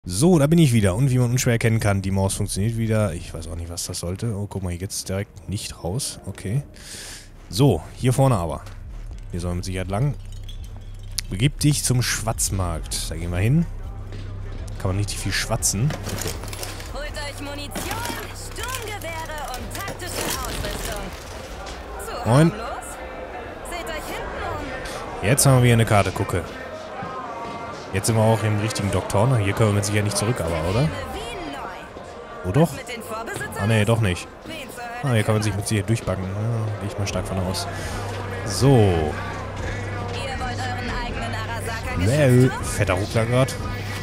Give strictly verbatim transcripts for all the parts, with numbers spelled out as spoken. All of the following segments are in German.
So, da bin ich wieder. Und wie man unschwer erkennen kann, die Maus funktioniert wieder. Ich weiß auch nicht, was das sollte. Oh, guck mal, hier geht es direkt nicht raus. Okay. So, hier vorne aber. Hier sollen wir mit Sicherheit lang. Begib dich zum Schwatzmarkt. Da gehen wir hin. Kann man nicht viel schwatzen. Okay. Holt euch Munition, Sturmgewehre und taktische Ausrüstung. So, Moin. harmlos. Seht euch hinten um. Jetzt haben wir wieder eine Karte. Gucke. Jetzt sind wir auch im richtigen Doktor. Hier können wir mit Sicherheit nicht zurück, aber, oder? Oh, doch? Mit den Vorbesitzern? Ah, nee, doch nicht. Wen zur Hölle? Ah, hier kann man sich mit Sicherheit durchbacken. Ja, gehe ich mal stark von aus. So. Ihr wollt euren eigenen Arasaka Well, Geschäft? fetter Ruckler gerade.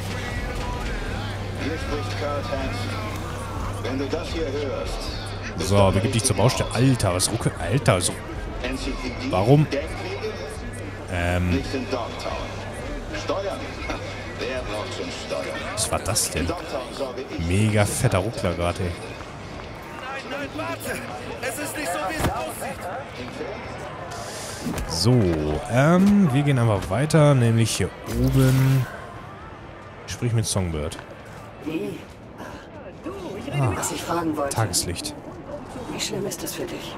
Hier spricht Karl Hansen. Wenn du das hier hörst... So, begib dich zur Baustelle. Alter, was Rucke? Alter, so. Enzyklopädie Warum? der Kriege? Ähm, Nicht in Dogtown. Steuern? Wer braucht schon Steuern? was war das In denn? Dogtown sorge ich... Mega fetter Ruckler gerade, ey. Nein, nein, warte! Es ist nicht so, wie es aussieht! So, ähm, wir gehen einfach weiter, nämlich hier oben. Sprich mit Songbird. Wie? Ah, Was ich fragen wollte. Tageslicht. Wie schlimm ist es für dich?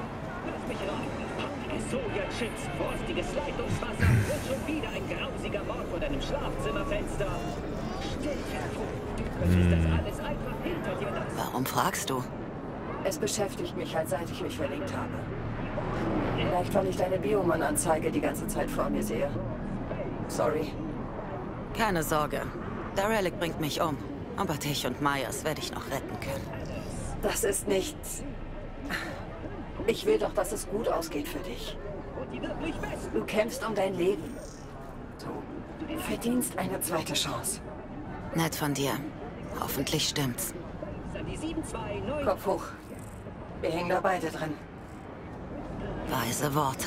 Soja-Chips, frostiges Leitungswasser und schon wieder ein grausiger Mord vor deinem Schlafzimmerfenster. Stell dir vor, du könntest das alles einfach hinter dir lassen. Warum fragst du? Es beschäftigt mich halt, seit ich mich verlinkt habe. Vielleicht, weil ich deine Bioman-Anzeige die ganze Zeit vor mir sehe. Sorry. Keine Sorge. Der Relic bringt mich um. Aber dich und Myers werde ich noch retten können. Das ist nichts. Ich will doch, dass es gut ausgeht für dich. Du kämpfst um dein Leben. Du verdienst eine zweite Chance. Nett von dir. Hoffentlich stimmt's. Kopf hoch. Wir hängen da beide drin. Weise Worte.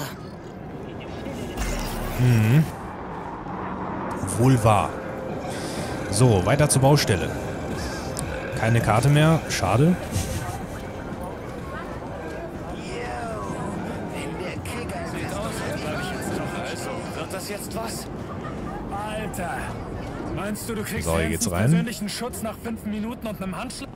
Mhm. Wohl wahr. So, weiter zur Baustelle. Keine Karte mehr. Schade. Wird das jetzt was? Alter! Meinst du, du kriegst So, hier geht's Hansons rein. persönlichen Schutz nach fünf Minuten und einem Handschlag?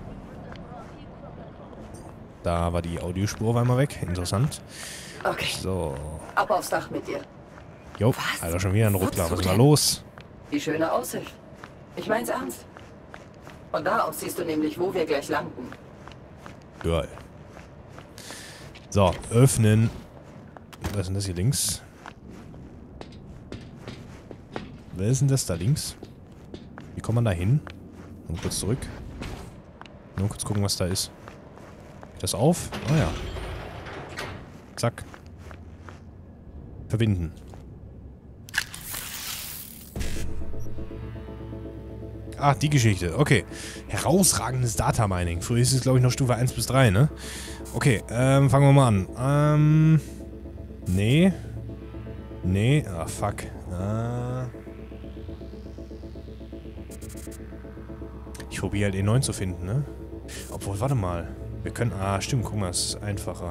Da war die Audiospur auf einmal weg. Interessant. Okay, So. ab aufs Dach mit dir. Jo, Alter, schon wieder ein Ruckler. Was ist da los? Die schöne Aussicht. Ich mein's ernst. Von da aus siehst du nämlich, wo wir gleich landen. Geil. So, öffnen. Was ist denn das hier links? Wer ist denn das da links? Wie kommt man da hin? Nur kurz zurück. Nur kurz gucken, was da ist. Geht das auf? Ah ja. Zack. Verbinden. Ah, die Geschichte. Okay. Herausragendes Data Mining. Früher ist es, glaube ich, noch Stufe eins bis drei, ne? Okay, ähm, fangen wir mal an. Ähm. Nee. Nee. Ah, fuck. Ah. Ich probiere halt E neun zu finden, ne? Obwohl, warte mal. Wir können. Ah, stimmt, guck mal, es ist einfacher.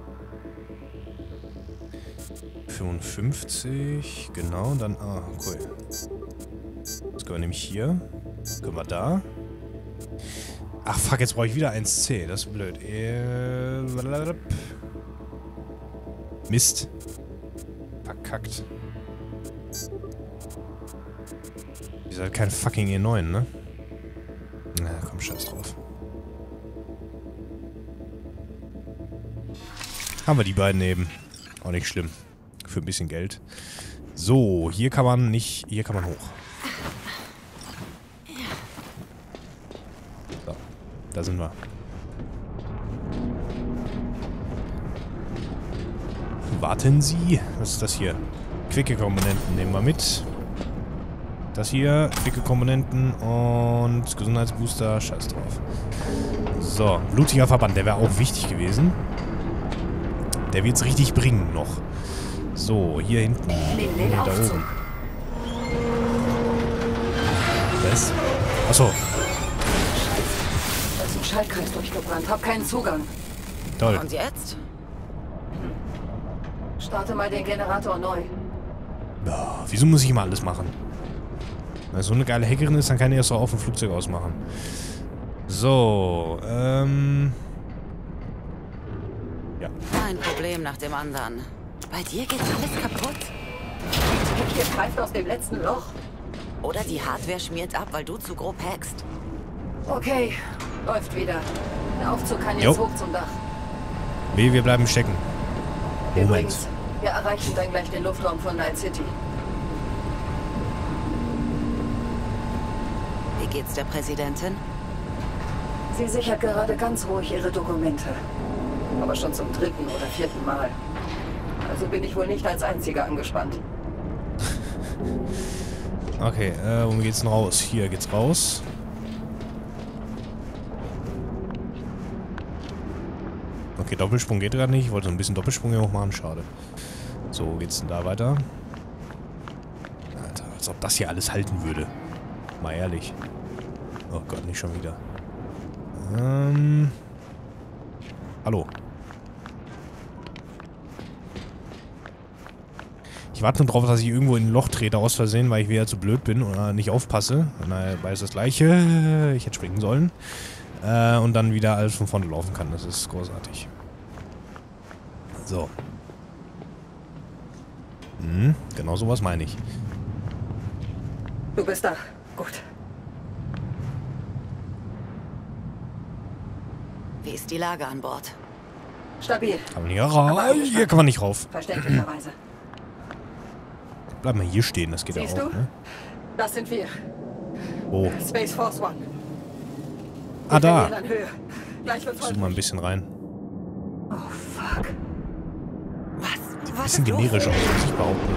fünfundfünfzig. Genau, und dann. Ah, cool. Das können wir nämlich hier. Können wir da. Ach, fuck, jetzt brauche ich wieder eins C. Das ist blöd. Äh, Mist. Verkackt. Ist halt kein fucking E neun, ne? Na, komm, scheiß drauf. Haben wir die beiden eben. Auch nicht schlimm. Für ein bisschen Geld. So, hier kann man nicht... Hier kann man hoch. So, da sind wir. Warten Sie. Was ist das hier? Quicke Komponenten nehmen wir mit. Das hier, quicke Komponenten und Gesundheitsbooster. Scheiß drauf. So, blutiger Verband. Der wäre auch wichtig gewesen. Der wird es richtig bringen noch. So, hier hinten. Nimm den Nee, da Aufzug. oben. Was? Achso, Da ist ein Schaltkreis durchgebrannt. Hab keinen Zugang. toll. Und jetzt? Starte mal den Generator neu. Ja, wieso muss ich immer alles machen? Wenn so eine geile Hackerin ist, dann kann die das doch auf dem Flugzeug ausmachen. So, ähm... ja. Ein Problem nach dem anderen. Bei dir geht alles kaputt? Hier greift aus dem letzten Loch. Oder die Hardware schmiert ab, weil du zu grob hackst. Okay, läuft wieder. Der Aufzug kann jetzt Jo. hoch zum Dach. Weh, wir bleiben stecken. Moment. Übrigens, wir erreichen dann gleich den Luftraum von Night City. Wie geht's der Präsidentin? Sie sichert gerade ganz ruhig ihre Dokumente. Aber schon zum dritten oder vierten Mal. Also bin ich wohl nicht als Einziger angespannt. Okay, äh, wo geht's denn raus? Hier geht's raus. Okay, Doppelsprung geht gerade nicht. Ich wollte so ein bisschen Doppelsprung hier hoch machen. Schade. So, wo geht's denn da weiter? Alter, als ob das hier alles halten würde. Mal ehrlich. Oh Gott, nicht schon wieder. Ähm... Hallo. Ich warte nur drauf, dass ich irgendwo in ein Loch trete aus Versehen, weil ich wieder zu blöd bin oder nicht aufpasse. Und dann weiß das Gleiche. Ich hätte springen sollen. Äh, und dann wieder alles von vorne laufen kann. Das ist großartig. So. Hm, genau sowas meine ich. Du bist da. Gut. Wie ist die Lage an Bord? Stabil. Kann man hier rauf? Hier kann man nicht rauf. Verständlicherweise. Bleib mal hier stehen, das geht Siehst ja auch, du? ne? Das sind wir. Wo? Space Force One. Ah, da. An Höhe. Gleich wird's Ich zoome mal ein bisschen rein. Oh, fuck. Was? Sieht ein Was bisschen ist los? generisch aus, muss ich behaupten.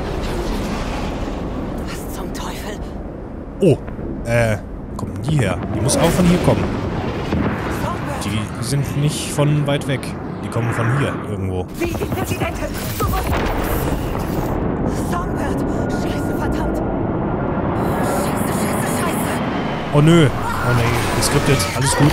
Was zum Teufel? Oh, äh, kommt denn die her? Die muss auch von hier kommen. Songbird! Die sind nicht von weit weg. Die kommen von hier irgendwo. Wie die Präsidentin! Zurück! Songbird! Scheiße, verdammt! Scheiße, scheiße, scheiße! Oh nö. Oh nee, geskriptet. Alles gut.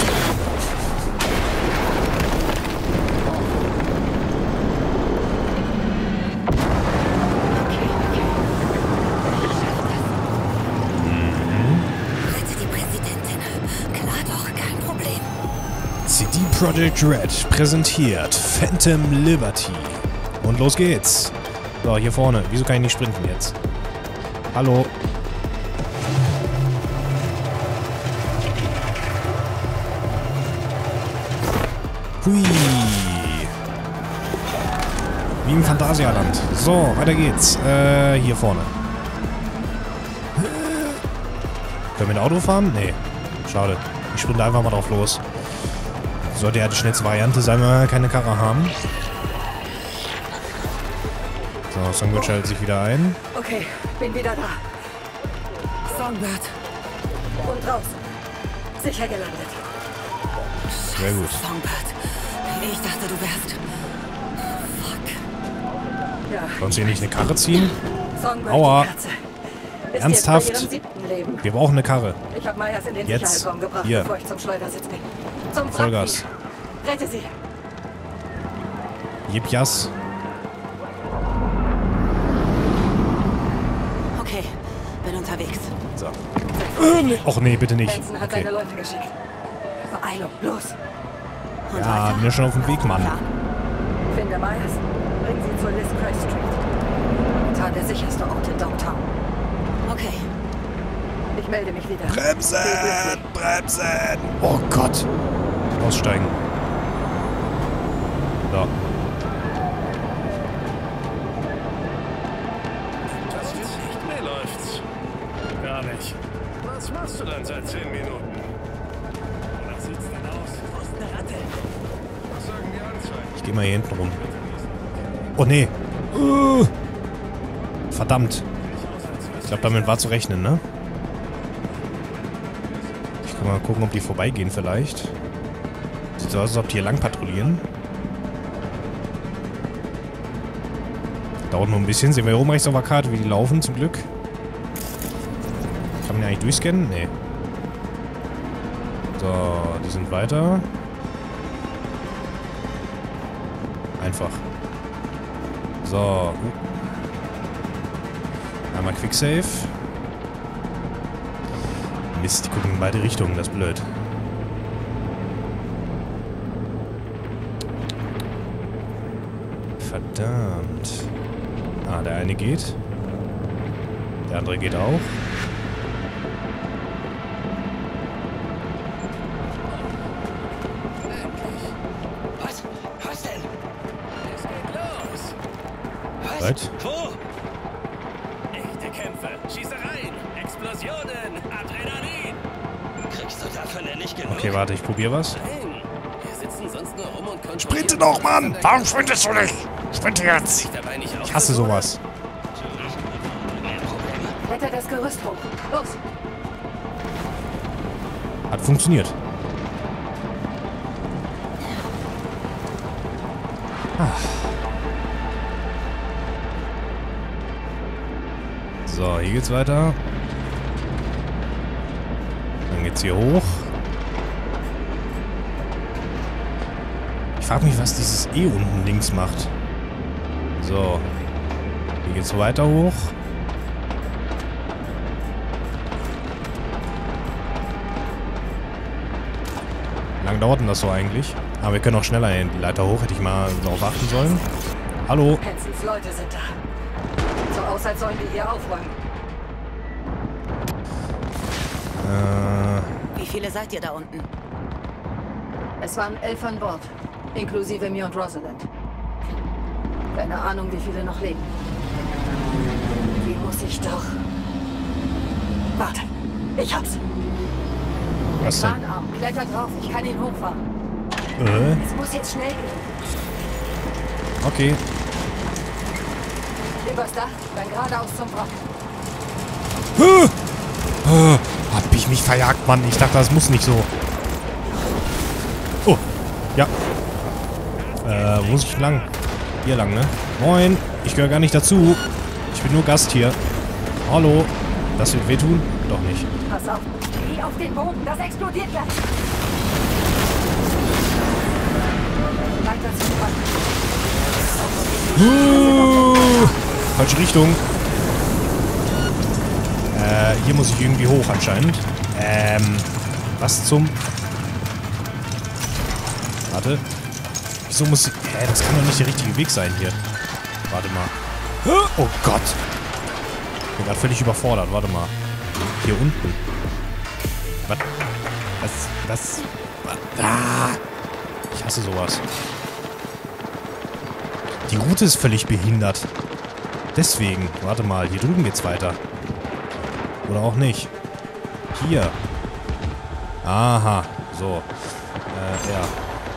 Rette die Präsidentin. Klar doch, kein Problem. C D Projekt Red präsentiert Phantom Liberty. Und los geht's. So, hier vorne. Wieso kann ich nicht sprinten jetzt? Hallo. Hui. Wie im Phantasialand. So, weiter geht's. Äh, hier vorne. Können wir mit Auto fahren? Nee. Schade. Ich sprinte einfach mal drauf los. Sollte ja die schnellste Variante sein, wenn wir keine Karre haben. So, Songbird schaltet sich wieder ein. Okay, bin wieder da. Songbird. Und draußen. Sicher gelandet. Sehr gut. Songbird. Ich dachte, du wärst... Fuck. Ja, Sonst hier nicht eine Karre ziehen? Songbird, Aua. die Katze. Ist Ernsthaft? Jetzt bei ihrem siebten Leben. Wir brauchen eine Karre. Ich habe Myers in den Jetzt. Sicherheitsraum gebracht, Hier. bevor ich zum Schleudersitz bin. Zum Vollgas. Wrackvieh. Rette sie. Jip Jas. Okay, bin unterwegs. So. Äh, nee. Och nee, bitte nicht. Benson hat Okay. seine Leute geschickt. Beeilung, los. Und Ja, weiter? bin ja schon auf dem Weg, Mann. Plan? Finde Myers. Bring sie zur Liz Cray Street. Momentan der sicherste Ort in Downtown. Okay. Ich melde mich wieder. Bremsen! Bremsen! Oh Gott. Aussteigen. So. Das ist nicht mehr läuft's. Gar nicht. Was machst du dann seit zehn Minuten? Was sieht's denn aus? Wo ist eine Ratte? Was sagen die Anzeigen? Ich geh mal hier hinten rum. Oh nee. Uh. Verdammt. Ich glaube, damit war zu rechnen, ne? Ich kann mal gucken, ob die vorbeigehen vielleicht. Sieht so aus, als ob die hier lang patrouillieren. Dauert nur ein bisschen. Sehen wir hier oben rechts auf der Karte, wie die laufen, zum Glück. Kann man die eigentlich durchscannen? Nee. So, die sind weiter. Einfach. So. Uh. Einmal Quicksave. Mist, die gucken in beide Richtungen, das ist blöd. Verdammt. Ah, der eine geht. Der andere geht auch. Was? Was denn? Es geht los. Was? Right. Wo? Echte Kämpfe, Schießereien, Explosionen, Adrenalin. Kriegst du davon denn nicht genug? Okay, warte, ich probiere was. Nein, wir sitzen sonst nur rum und kontrollieren. Sprinte doch, Mann! Warum sprintest du nicht? Sprinte jetzt! Dabei nicht Ich hasse sowas. Kletter das Gerüst hoch. Los! Hat funktioniert. Ah. So, hier geht's weiter. Dann geht's hier hoch. Ich frage mich, was dieses E unten links macht. So. Hier geht's weiter hoch. Wie lange dauert denn das so eigentlich? Aber wir können auch schneller in die Leiter hoch. Hätte ich mal darauf achten sollen. Hallo? Hansons Leute sind da. So aus, als sollen die hier aufräumen. Äh, Wie viele seid ihr da unten? Es waren elf an Bord. Inklusive mir und Rosalind. Keine Ahnung, wie viele noch leben. Wie muss ich doch... Warte. Ich hab's. was denn? Kranarm. Kletter drauf. Ich kann ihn hochfahren. Äh, Es muss jetzt schnell gehen. okay. Übers Dach, dann geradeaus zum Wrack. Huh! Oh, hab ich mich verjagt, Mann. Ich dachte, das muss nicht so. Oh, ja. Äh, wo muss ich lang? Hier lang, ne? Moin. Ich gehöre gar nicht dazu. Ich bin nur Gast hier. Hallo. Das wird wehtun? Doch nicht. Pass auf. Geh auf den Boden. Das explodiert gleich. Weiter zum Wrack. Uh, falsche Richtung. Äh, hier muss ich irgendwie hoch anscheinend. Ähm, was zum... Warte. Wieso muss ich... Hä, das kann doch nicht der richtige Weg sein hier. Warte mal. Oh Gott. Ich bin gerade völlig überfordert. Warte mal. Hier unten. Was? Was? Was? Was? Ah. Ich hasse sowas. Die Route ist völlig behindert. Deswegen. Warte mal. Hier drüben geht's weiter. Oder auch nicht. Hier. Aha. So. Äh, ja.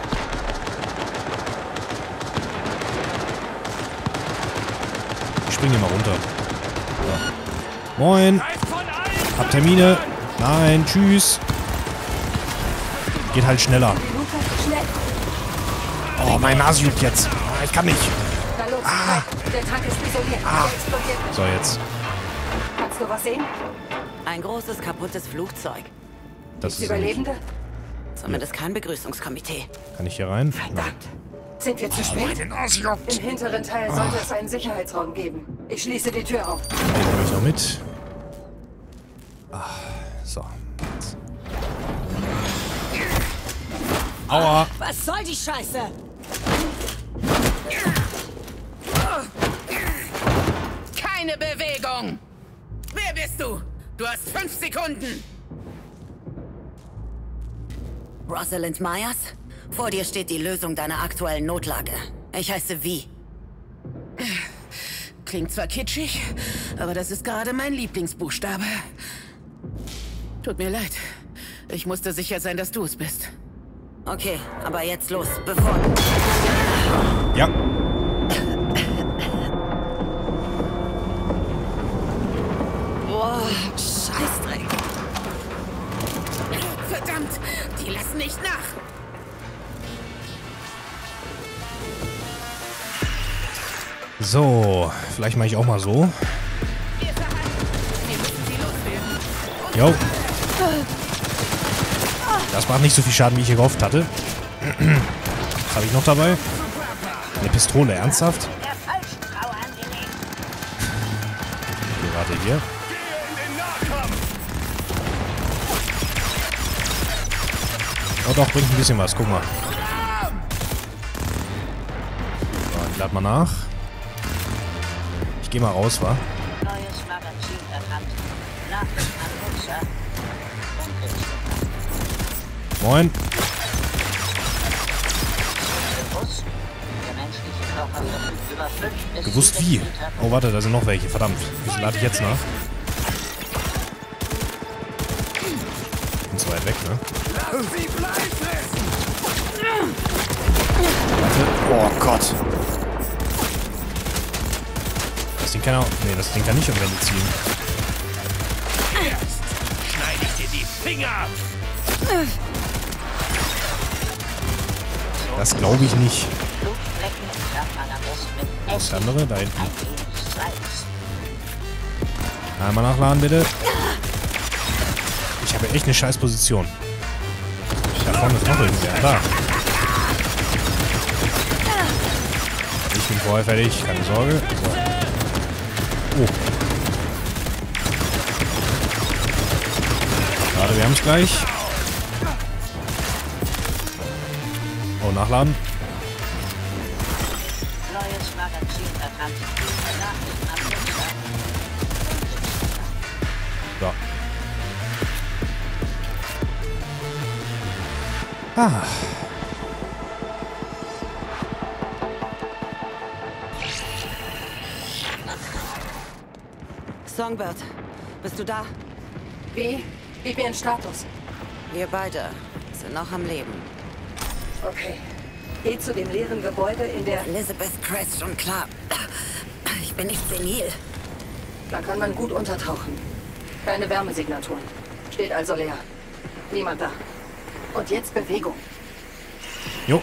Ich spring hier mal runter. So. Moin. Hab Termine. Nein. Tschüss. Geht halt schneller. Oh, mein Nase juckt jetzt. Ah, ich kann nicht. Da los. Ah. Der Tank ist isoliert. Ah. Der explodiert nicht. So, jetzt. Kannst du was sehen? Ein großes, kaputtes Flugzeug. Das Ist ist Überlebende? Zumindest kein Begrüßungskomitee. Kann ich hier rein? Verdammt. Sind wir zu spät? Im hinteren Teil sollte es einen Sicherheitsraum geben. Ich schließe die Tür auf. Den nehme ich noch mit. Ah, so. Aua. Was soll die Scheiße? Keine Bewegung! Wer bist du? Du hast fünf Sekunden! Rosalind Myers? Vor dir steht die Lösung deiner aktuellen Notlage. Ich heiße Vi. Klingt zwar kitschig, aber das ist gerade mein Lieblingsbuchstabe. Tut mir leid. Ich musste sicher sein, dass du es bist. Okay, aber jetzt los, bevor... Ja. Boah, Scheißdreck. Verdammt, die lassen nicht nach. So, vielleicht mache ich auch mal so. Wir verhandeln. Wir müssen sie loswerden. Jo. Das macht nicht so viel Schaden, wie ich hier gehofft hatte. Was habe ich noch dabei? Eine Pistole, ernsthaft? Okay, warte hier. Oh doch, bringt ein bisschen was. Guck mal. So, ich lade mal nach. Ich gehe mal raus, wa? Neues Magazin erkannt. Nachricht an Nutzer. Moin. Gewusst, der menschliche Körper verfügt über fünf bis Gewusst sieben wie? Liter Oh, warte, da sind noch welche. Verdammt. Ich lade jetzt nach. Bin zu weit weg, ne? Warte. Oh Gott. Das Ding kann auch... Nee, das Ding kann nicht um Wände ziehen. Jetzt schneide ich dir die Finger ab. Das glaube ich nicht. Blutflecken schafft man am besten mit Das andere da hinten. ein wenig Salz. Einmal nachladen, bitte. Ich habe echt eine scheiß Position. Da vorne ist noch irgendwer. Da. Ich bin vorher fertig, keine Sorge. So. Oh. Warte, wir haben es gleich. Oh, nachladen. Neues Magazin erkannt. Nachricht an Nutzer. So. Ah. Songbird, bist du da? Wie? Gib mir einen Status. Wir beide sind noch am Leben. Okay. Geh zu dem leeren Gebäude in der... Elizabeth Crest, schon klar. Ich bin nicht senil. Da kann man gut untertauchen. Keine Wärmesignaturen. Steht also leer. Niemand da. Und jetzt Bewegung. Jo.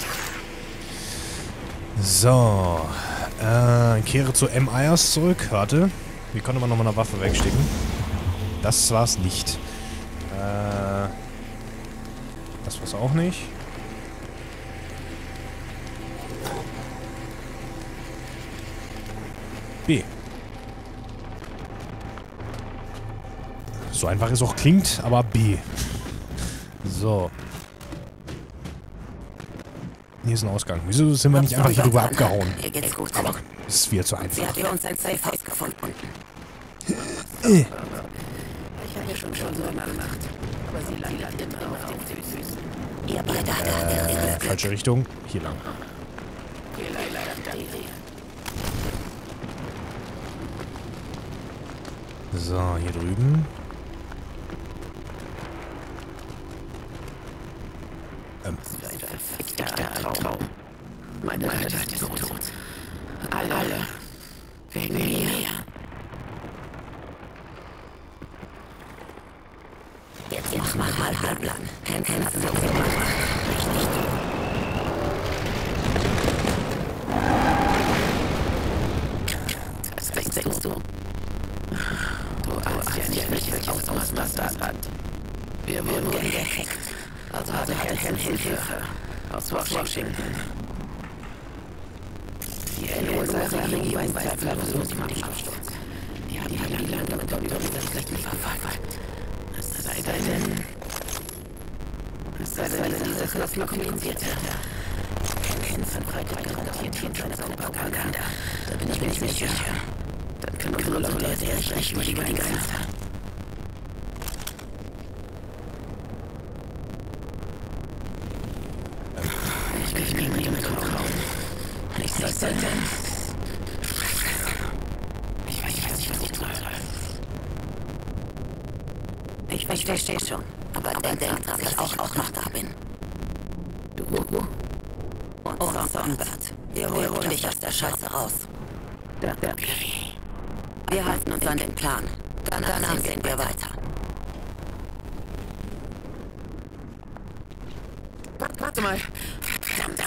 So. Äh, kehre zu M. Ayers zurück. Warte. Wie konnte man nochmal eine Waffe wegstecken? Das war's nicht. Äh. Das war's auch nicht. B. So einfach es auch klingt, aber B. So. Hier ist ein Ausgang. Wieso sind wir nicht einfach hier drüber abgehauen? Hier geht's gut. Aber das ist wieder zu Sie einfach. hat für uns ein Safe House gefunden. Äh. Ich habe ja schon schon so gemacht. Aber sie landet immer auf den Füßen. Ihr beide hattet Äh, falsche Richtung. Hier lang. So, hier drüben. Ähm. Ein verfickter Traum. Meine Leute sind tot. Alle. Alle. Wegen mir. Jetzt mach mal halblang. Kein Kämpfen so gemacht. Richtig. Das denkst du. Du hast ja nicht wirklich Ausmaß, was das hat. Wir wurden gehackt. Also hatte Hansen Hilfe aus Washington. Die N S A haben jeweils zweifellos mit dem Absturz. Die haben die Landung und Computersicherheit verfolgt. Es sei denn... Es sei denn, dieser Kurs noch kommuniziert hätte. Hansen verbreitet garantiert hier schon seine Propaganda. Da bin ich mir nicht sicher. Dann können unsere Leute erst recht über die Grenze. Ich bin mir mit dem Traum. Ich sollte... Ich weiß, ich weiß nicht, was ich tun soll. Ich, ich verstehe schon. Aber denk dran, dass ich auch, auch noch da bin. Du... Und oh, Songbird. Wir holen dich aus der Scheiße raus. Danke. Wir halten uns an den Plan. Danach, Danach sehen wir weiter. Warte mal. Verdammt.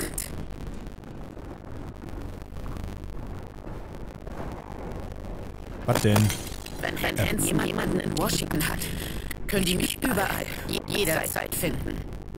Was denn? Wenn Herr Hans jemanden in Washington hat, können die mich überall, jederzeit finden.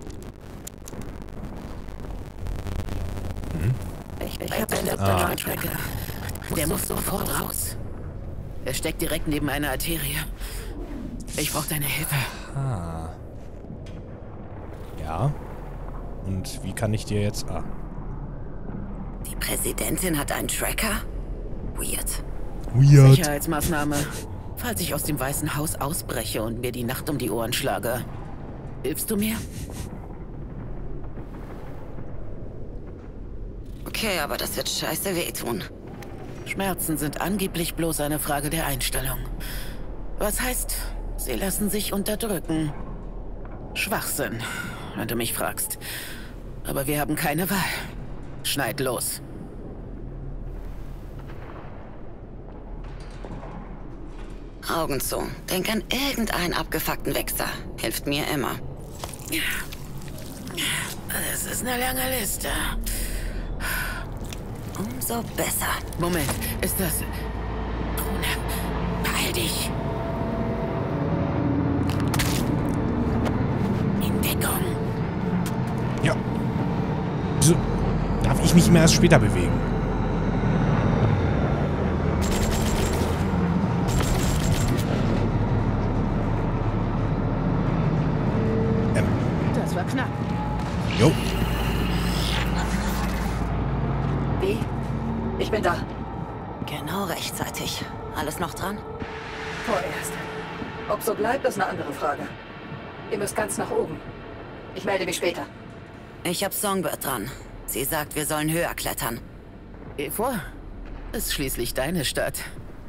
Hm? Ich, ich habe einen Doktor Tracker. Der muss sofort raus. Er steckt direkt neben einer Arterie. Ich brauche deine Hilfe. Ah. Ja. Und wie kann ich dir jetzt... Ah. Die Präsidentin hat einen Tracker? Weird. Weird. Sicherheitsmaßnahme. Falls ich aus dem Weißen Haus ausbreche und mir die Nacht um die Ohren schlage. Hilfst du mir? Okay, aber das wird scheiße wehtun. Schmerzen sind angeblich bloß eine Frage der Einstellung. Was heißt, sie lassen sich unterdrücken. Schwachsinn, wenn du mich fragst. Aber wir haben keine Wahl. Schneid los. Augen zu. Denk an irgendeinen abgefuckten Wichser. Hilft mir immer. Das ist eine lange Liste. Umso besser. Moment, ist das... Drohne, beeil dich. In Deckung. Ja. So. Darf ich mich immer erst später bewegen? Ähm. Das war knapp. Jo. Wie? Ich bin da. Genau rechtzeitig. Alles noch dran? Vorerst. Ob so bleibt, ist eine andere Frage. Ihr müsst ganz nach oben. Ich melde mich später. Ich hab Songbird dran. Sie sagt, wir sollen höher klettern. Geh vor. Ist schließlich deine Stadt.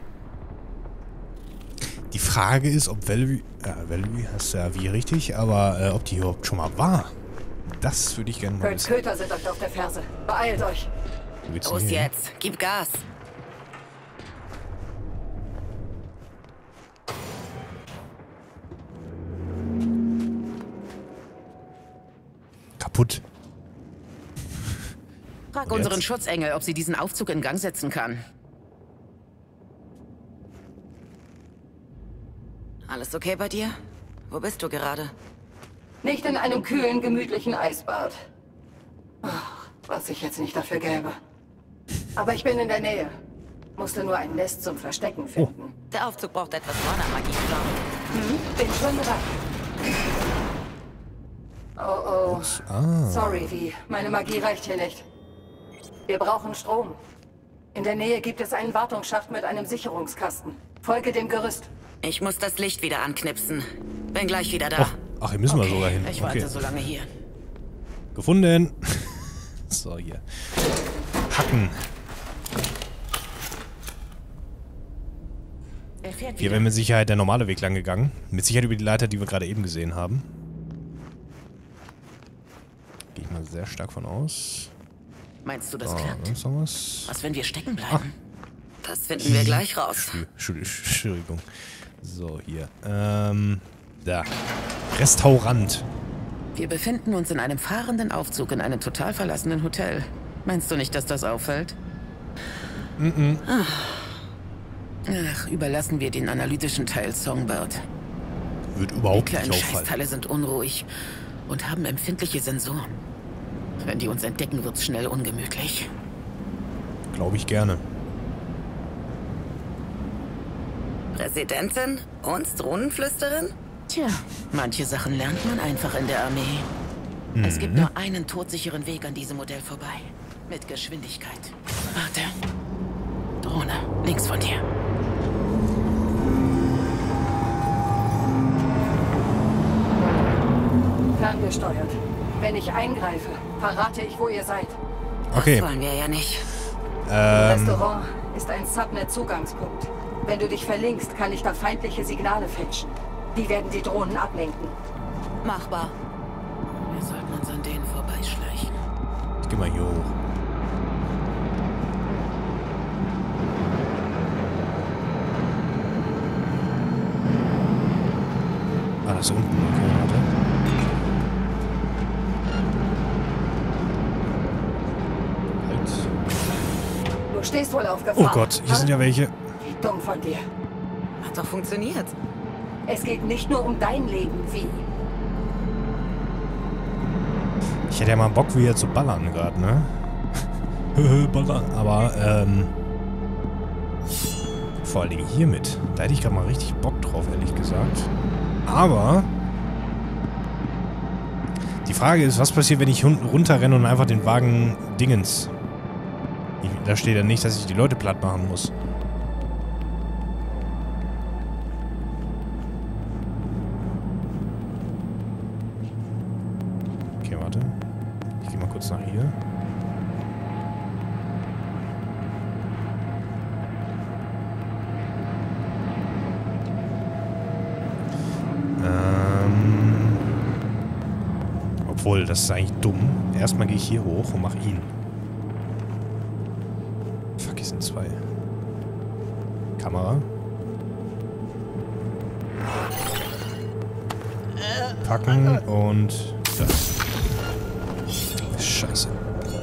Die Frage ist, ob Valerie... Äh, Valerie hast du ja wie richtig, aber äh, ob die überhaupt schon mal war. Das würde ich gerne mal Kurt's wissen. Köter sind euch auf der Ferse. Beeilt euch. Wo geht's denn Los hier hin? jetzt. Gib Gas. Kaputt. Frag Und unseren jetzt? Schutzengel, ob sie diesen Aufzug in Gang setzen kann. Alles okay bei dir? Wo bist du gerade? Nicht in einem kühlen, gemütlichen Eisbad. Ach, was ich jetzt nicht dafür gäbe. Aber ich bin in der Nähe. Musste nur ein Nest zum Verstecken finden. Der Aufzug braucht etwas Warner-Magie, glaube Hm, bin schon dran. Oh oh. Ah. Sorry, Vi. Meine Magie reicht hier nicht. Wir brauchen Strom. In der Nähe gibt es einen Wartungsschacht mit einem Sicherungskasten. Folge dem Gerüst. ich. Ich muss das Licht wieder anknipsen. Bin gleich wieder da. Ach, ach, hier müssen wir sogar hin. Ich Okay. warte so lange hier. Gefunden. So, hier. Hacken. Er fährt Hier wieder. wäre mit Sicherheit der normale Weg lang gegangen. Mit Sicherheit über die Leiter, die wir gerade eben gesehen haben. Gehe ich mal sehr stark von aus. Meinst du, das So, klappt? sonst noch was? Was, wenn wir stecken bleiben? Das finden wir gleich raus. Entschuldigung. Entschuldigung. So, hier. Ähm, da. Restaurant. Wir befinden uns in einem fahrenden Aufzug in einem total verlassenen Hotel. Meinst du nicht, dass das auffällt? Mhm. Ach, überlassen wir den analytischen Teil Songbird. Wird Die überhaupt kleinen nicht auffallen. Scheißteile sind unruhig und haben empfindliche Sensoren. Wenn die uns entdecken, wird's schnell ungemütlich. Glaube ich gerne. Präsidentin? Und Drohnenflüsterin? Tja, manche Sachen lernt man einfach in der Armee. Es gibt nur einen todsicheren Weg an diesem Modell vorbei. Mit Geschwindigkeit. Warte. Drohne, links von dir. Ferngesteuert. Wenn ich eingreife, verrate ich, wo ihr seid. Okay. Das wollen wir ja nicht. Das Ähm, Restaurant ist ein Subnet-Zugangspunkt. Wenn du dich verlinkst, kann ich da feindliche Signale fälschen. Die werden die Drohnen ablenken. Machbar. Wir sollten uns an denen vorbeischleichen. ich geh mal hier hoch. Ah, das ist unten. Okay, warte. Halt. Du stehst wohl auf Gefahr. Oh Gott, hier sind ja welche. Wie dumm von dir. Hat doch funktioniert. Es geht nicht nur um dein Leben, wie. Ich hätte ja mal Bock, wieder zu ballern gerade, ne? Ballern. Aber, ähm... vor allen Dingen hiermit. Da hätte ich gerade mal richtig Bock drauf, ehrlich gesagt. Aber... Die Frage ist, was passiert, wenn ich runterrenne und einfach den Wagen Dingens... Ich, da steht ja nicht, dass ich die Leute platt machen muss. Okay, warte. Ich gehe mal kurz nach hier. Ähm... Obwohl, das ist eigentlich dumm. Erstmal gehe ich hier hoch und mache ihn. Fuck, hier sind zwei. Kamera. Packen und das. Scheiße.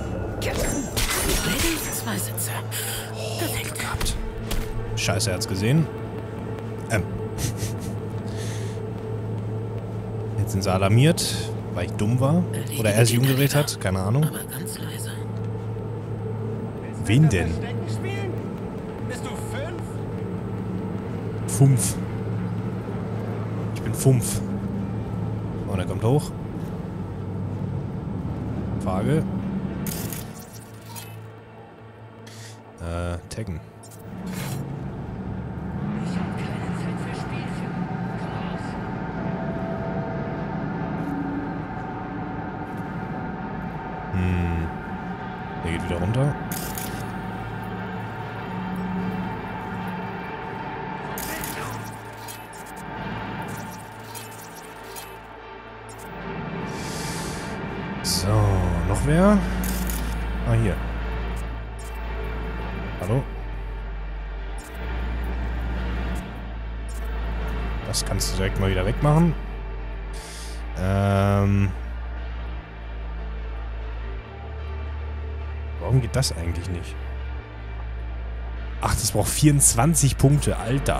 Zwei Sitze. Perfekt gehabt. Scheiße, er hat's gesehen. Ähm. Jetzt sind sie alarmiert, weil ich dumm war. Oder er sich umgedreht hat. Keine Ahnung. Aber ganz leise. Wen denn? Bist du fünf? Fünf. Ich bin fünf. Und er kommt hoch. Frage. Äh, taggen. Hm. Der geht wieder runter. So, noch wer? Ah, hier. Hallo? Das kannst du direkt mal wieder wegmachen. Ähm... Warum geht das eigentlich nicht? Ach, das braucht vierundzwanzig Punkte, Alter.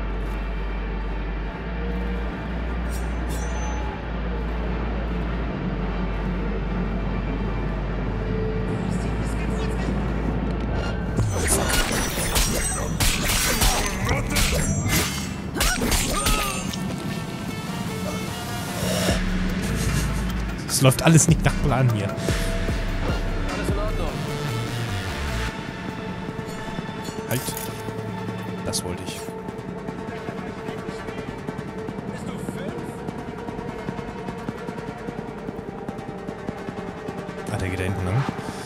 Es läuft alles nicht nach Plan hier. Alles in Ordnung. Halt. Das wollte ich. Bist du fünf? Ah, der geht da hinten lang.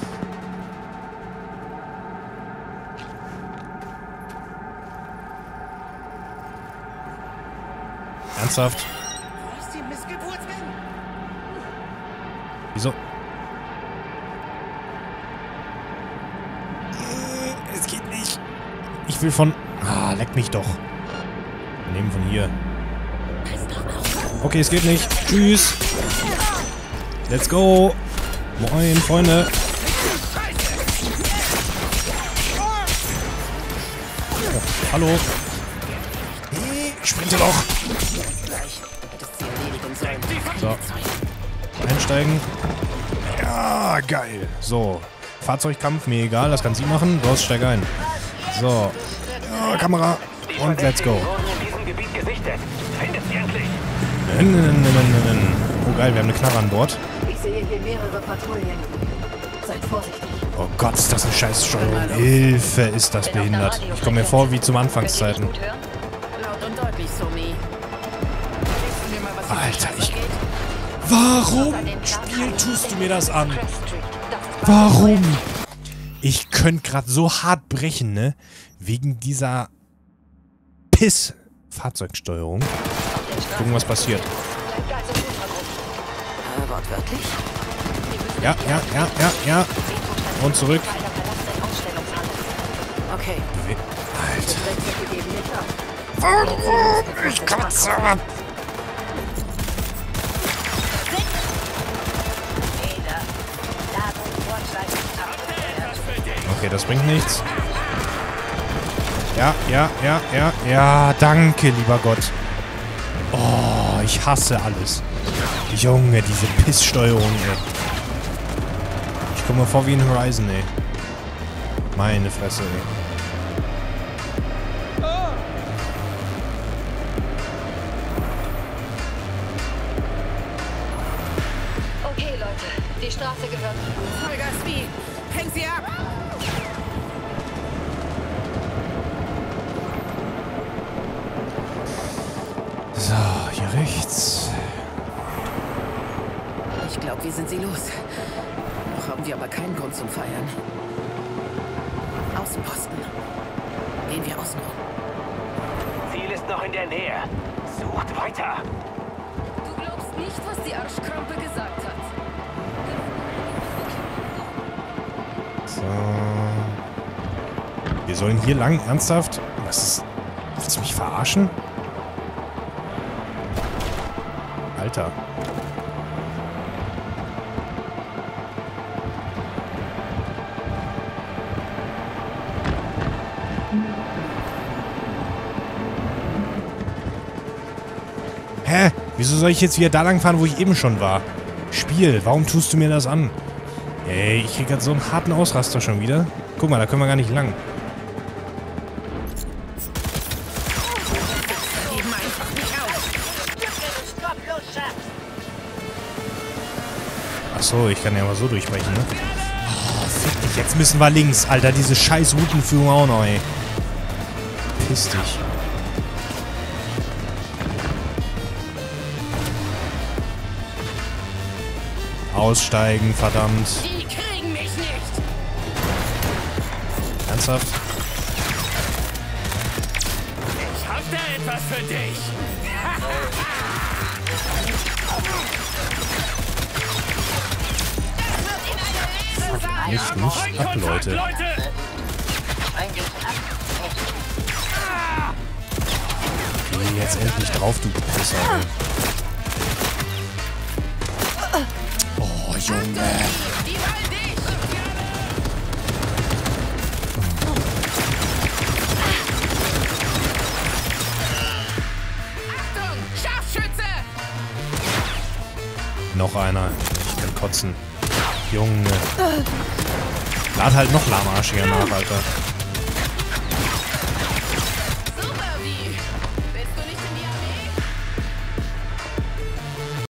Ernsthaft? Du hast die Missgeburt drin. Wieso? Es geht nicht. Ich will von... Ah, leck mich doch. Wir nehmen von hier. Okay, es geht nicht. Tschüss. Let's go. Moin, Freunde. Oh, hallo. Hey, sprinte doch. So. Einsteigen. Ja, geil. So. Fahrzeugkampf, mir egal, das kann sie machen. Los, steig ein. So. Ja, Kamera. Und let's go. Oh geil, wir haben eine Knarre an Bord. Ich sehe hier mehrere Patrouillen. Seid vorsichtig. Oh Gott, ist das eine Scheißsteuerung. Hilfe, ist das behindert. Ich komme mir vor wie zum Anfangszeiten. Laut und deutlich, Somi. Alter, ich... Warum, Spiel, tust du mir das an? Warum? Ich könnte gerade so hart brechen, ne? Wegen dieser Piss-Fahrzeugsteuerung. Gucken, was passiert. Äh, wortwörtlich? Ja, ja, ja, ja, ja. Und zurück. Okay. Alter. Warum? Ich kotze ab. Okay, das bringt nichts. Ja, ja, ja, ja, ja, danke, lieber Gott. Oh, ich hasse alles. Junge, diese Pisssteuerung, ey. Ich komme mir vor wie in Horizon, ey. Meine Fresse, ey. Seite. Die Straße gehört. Vollgas wie. Häng sie ab! So, hier rechts. Ich glaube, wir sind sie los. Noch haben wir aber keinen Grund zum Feiern. Außenposten. Gehen wir außen rum. Ziel ist noch in der Nähe. Sucht weiter. Du glaubst nicht, was die Arschkrampe gesagt hat. So. Wir sollen hier lang? Ernsthaft? Was ist... Willst du mich verarschen? Alter. Hä? Wieso soll ich jetzt wieder da lang fahren, wo ich eben schon war? Spiel, warum tust du mir das an? Ey, ich krieg grad so einen harten Ausraster schon wieder. Guck mal, da können wir gar nicht lang. Achso, ich kann ja mal so durchbrechen, ne? Oh, fick dich. Jetzt müssen wir links, Alter. Diese scheiß Routenführung auch noch, ey. Piss dich. Aussteigen, verdammt. Die kriegen mich nicht! Ernsthaft? Ich hab da etwas für dich. Nicht, nicht ab, Leute. Geh jetzt endlich drauf, du Pisser, ey. Oh, Junge. Achtung! Scharfschütze! Noch einer. Ich kann kotzen. Junge. Lad halt noch lahmarschiger nach, Alter.